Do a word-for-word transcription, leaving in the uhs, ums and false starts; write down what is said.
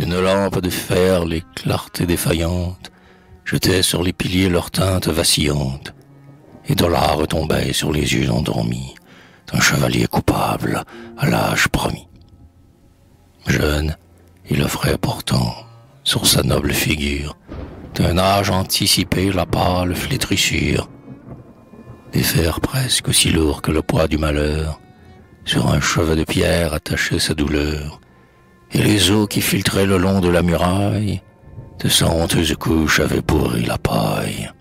Une lampe de fer, les clartés défaillantes, jetaient sur les piliers leurs teintes vacillantes, et de là retombaient sur les yeux endormis d'un chevalier coupable à l'âge promis. Jeune, il offrait pourtant, sur sa noble figure, d'un âge anticipé la pâle flétrissure, des fers presque aussi lourds que le poids du malheur, sur un chevet de pierre attachait sa douleur, et les eaux qui filtraient le long de la muraille, de sa honteuse couche avaient pourri la paille.